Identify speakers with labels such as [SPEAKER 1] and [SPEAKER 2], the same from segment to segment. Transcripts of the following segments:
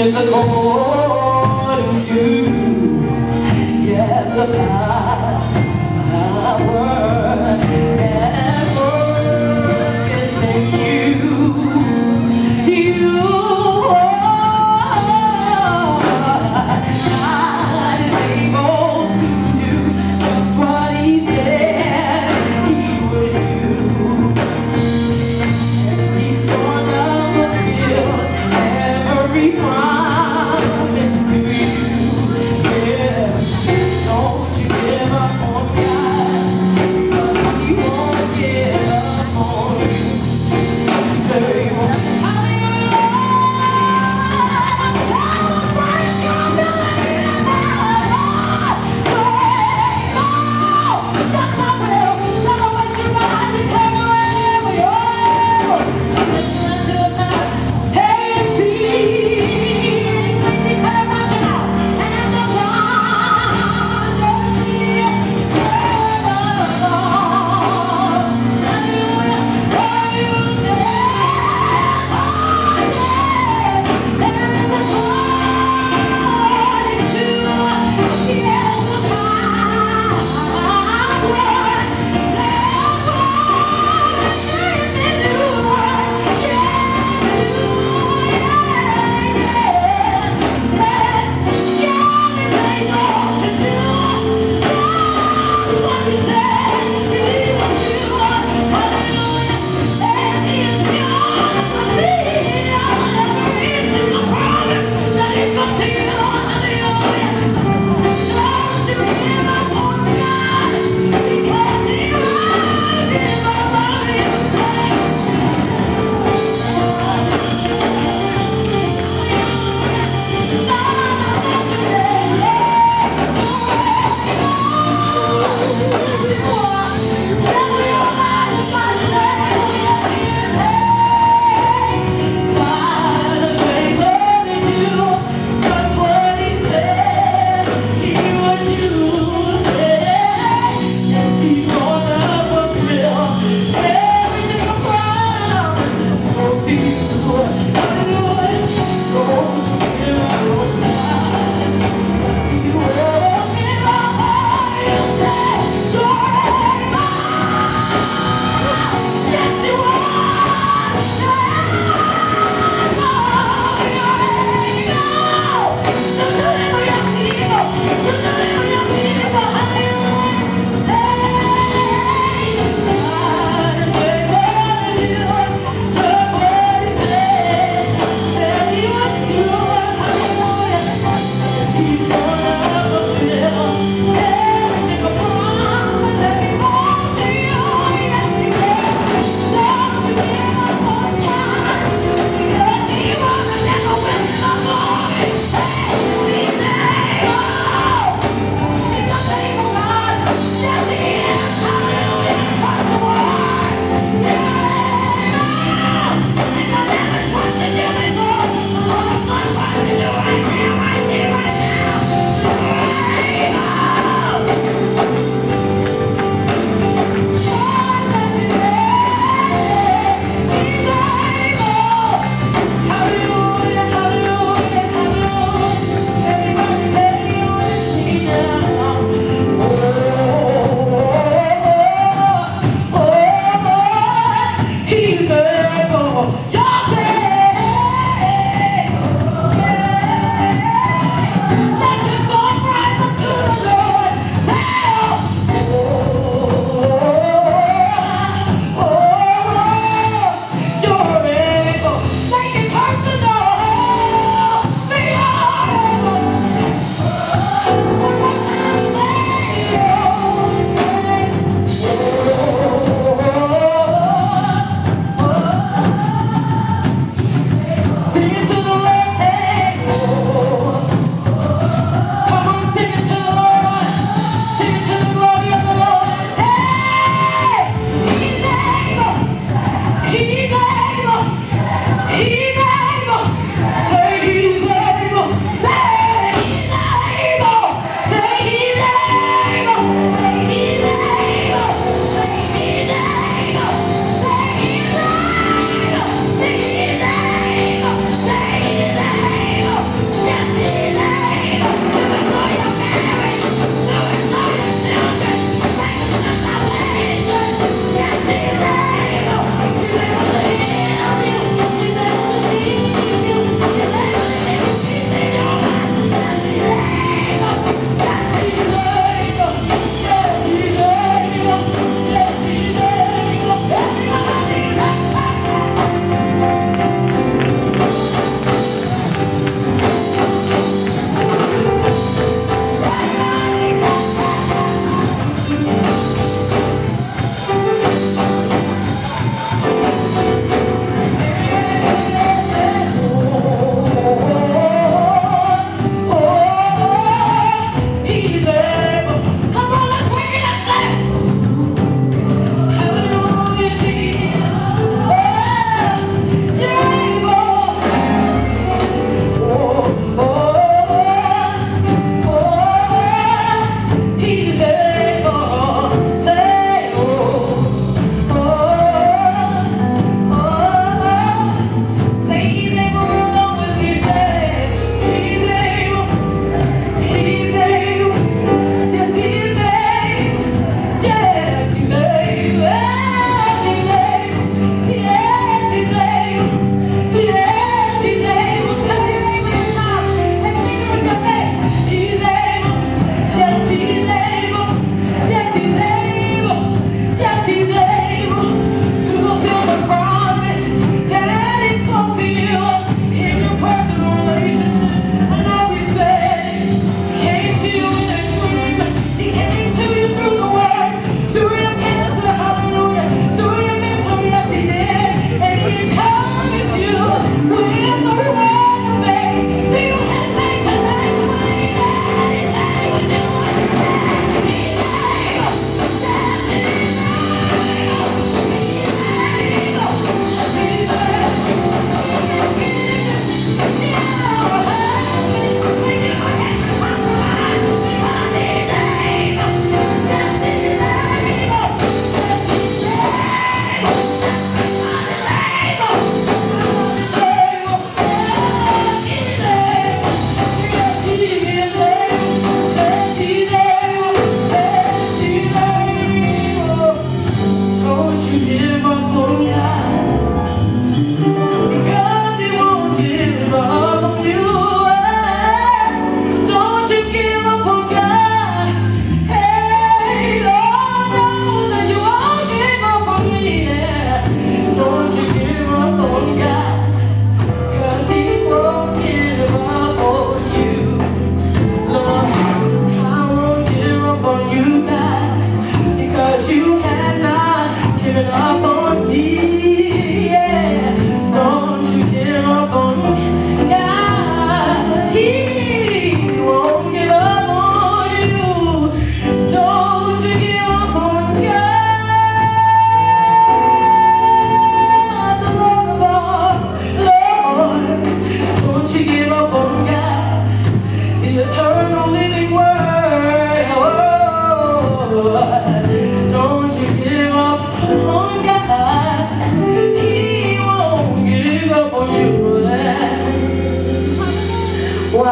[SPEAKER 1] is according to, yes, the power and work is in you. You are God is able to do just what He said He would do. He's gonna fulfill every promise to you. Yeah, don't you give up on God, 'cause He won't give up on you. He said He won't.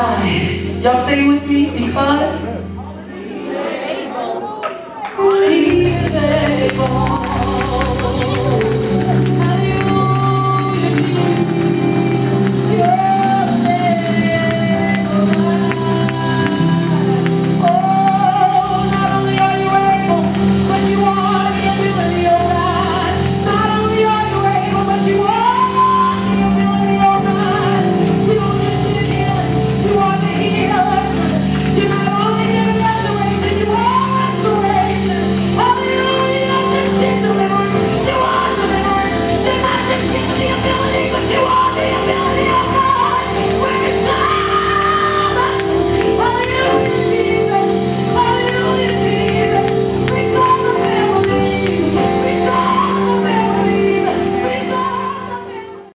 [SPEAKER 1] Why? Y'all say it with me? Because He is able. Hallelujah, Jesus. You're able. Oh, not only are you able, but you are the ability, oh God. Not only are you able, but you are the ability, oh God. You don't just need healing, you are the healer. You not only give restoration, you are restoration. Hallelujah, you don't just give deliverance, you are deliverance. You're not just giving the ability, but you are the ability.